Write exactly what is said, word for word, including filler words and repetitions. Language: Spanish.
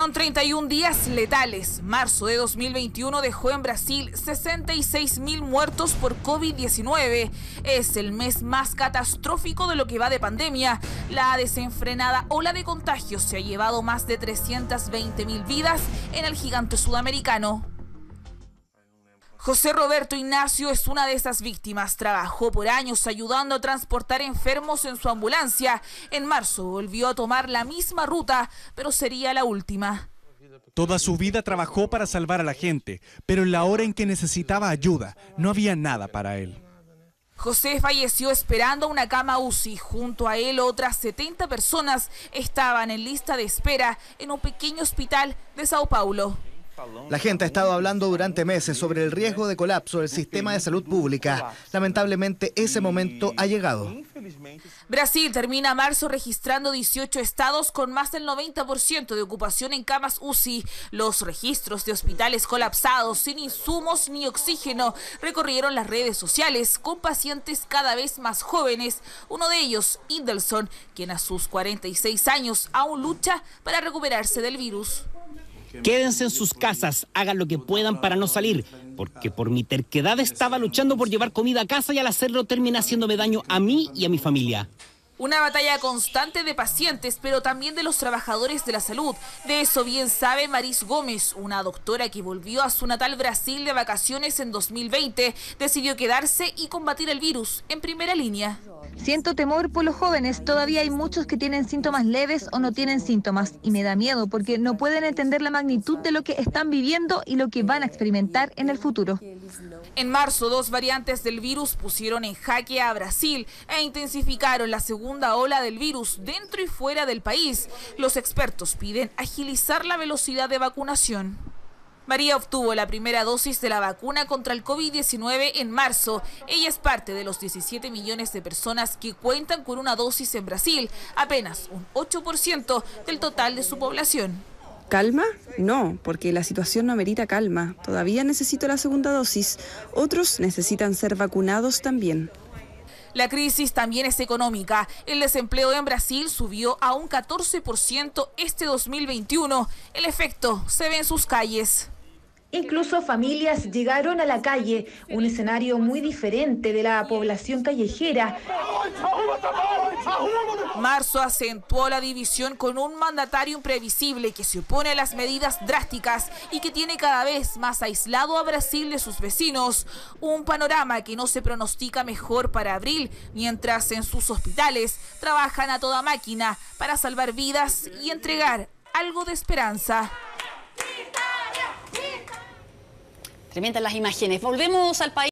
Fueron treinta y un días letales. Marzo de dos mil veintiuno dejó en Brasil sesenta y seis mil muertos por COVID diecinueve. Es el mes más catastrófico de lo que va de pandemia. La desenfrenada ola de contagios se ha llevado más de trescientas veinte mil vidas en el gigante sudamericano. José Roberto Ignacio es una de esas víctimas. Trabajó por años ayudando a transportar enfermos en su ambulancia. En marzo volvió a tomar la misma ruta, pero sería la última. Toda su vida trabajó para salvar a la gente, pero en la hora en que necesitaba ayuda, no había nada para él. José falleció esperando una cama U C I. Junto a él, otras setenta personas estaban en lista de espera en un pequeño hospital de Sao Paulo. La gente ha estado hablando durante meses sobre el riesgo de colapso del sistema de salud pública. Lamentablemente, ese momento ha llegado. Brasil termina marzo registrando dieciocho estados con más del noventa por ciento de ocupación en camas U C I. Los registros de hospitales colapsados, sin insumos ni oxígeno, recorrieron las redes sociales con pacientes cada vez más jóvenes. Uno de ellos, Indelson, quien a sus cuarenta y seis años aún lucha para recuperarse del virus. Quédense en sus casas, hagan lo que puedan para no salir, porque por mi terquedad estaba luchando por llevar comida a casa y al hacerlo termina haciéndome daño a mí y a mi familia. Una batalla constante de pacientes, pero también de los trabajadores de la salud. De eso bien sabe Maris Gómez, una doctora que volvió a su natal Brasil de vacaciones en dos mil veinte. Decidió quedarse y combatir el virus en primera línea. Siento temor por los jóvenes. Todavía hay muchos que tienen síntomas leves o no tienen síntomas. Y me da miedo porque no pueden entender la magnitud de lo que están viviendo y lo que van a experimentar en el futuro. En marzo, dos variantes del virus pusieron en jaque a Brasil e intensificaron la segunda ola del virus dentro y fuera del país. Los expertos piden agilizar la velocidad de vacunación. María obtuvo la primera dosis de la vacuna contra el COVID diecinueve en marzo. Ella es parte de los diecisiete millones de personas que cuentan con una dosis en Brasil, apenas un ocho por ciento del total de su población. ¿Calma? No, porque la situación no amerita calma. Todavía necesito la segunda dosis. Otros necesitan ser vacunados también. La crisis también es económica. El desempleo en Brasil subió a un catorce por ciento este dos mil veintiuno. El efecto se ve en sus calles. Incluso familias llegaron a la calle, un escenario muy diferente de la población callejera. Marzo acentuó la división con un mandatario imprevisible que se opone a las medidas drásticas y que tiene cada vez más aislado a Brasil de sus vecinos. Un panorama que no se pronostica mejor para abril, mientras en sus hospitales trabajan a toda máquina para salvar vidas y entregar algo de esperanza. Tremendas las imágenes. Volvemos al país.